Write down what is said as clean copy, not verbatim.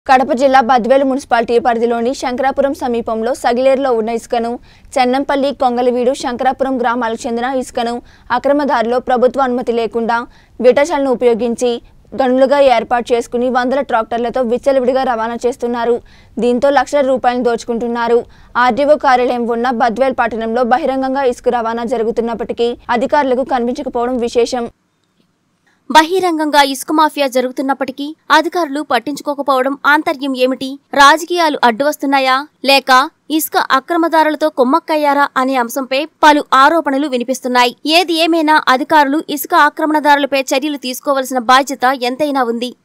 కడప జిల్లా బద్వేలు మున్సిపాలిటీ పరిధిలోని శంకరాపురం సమీపంలో సగిలేరులో ఉన్న ఇసుకను చెన్నంపల్లి కొంగలవీడు శంకరాపురం గ్రామాలకు చెందిన ఇసుకను అక్రమదారిలో ప్రభుత్వ అనుమతి లేకుండా విటశాలను ఉపయోగించి గనులుగా ఏర్పాటు చేసుకుని వందల ట్రాక్టర్లతో విచ్చలవిడిగా రవాణా చేస్తున్నారు. దీంతో లక్షల రూపాయలను దోచుకుంటున్నారు. ఆర్డీఓ కార్యాలయం ఉన్న బద్వేల్ పట్టణంలో బహిరంగంగా ఇసుక రవాణా జరుగుతున్నప్పటికీ అధికారులకు కనిపించకపోవడం విశేషం. బహిరంగంగా ఇసుక మాఫియా జరుగుతున్నప్పటికీ అధికారులు పట్టించుకోకపోవడం ఆంతర్యం ఏమిటి? రాజకీయాలు అడ్డువస్తున్నాయా లేక ఇసుక అక్రమదారులతో కుమ్మక్కయ్యారా అనే అంశంపై పలు ఆరోపణలు వినిపిస్తున్నాయి. ఏది ఏమైనా అధికారులు ఇసుక ఆక్రమణదారులపై చర్యలు తీసుకోవాల్సిన బాధ్యత ఎంతైనా ఉంది.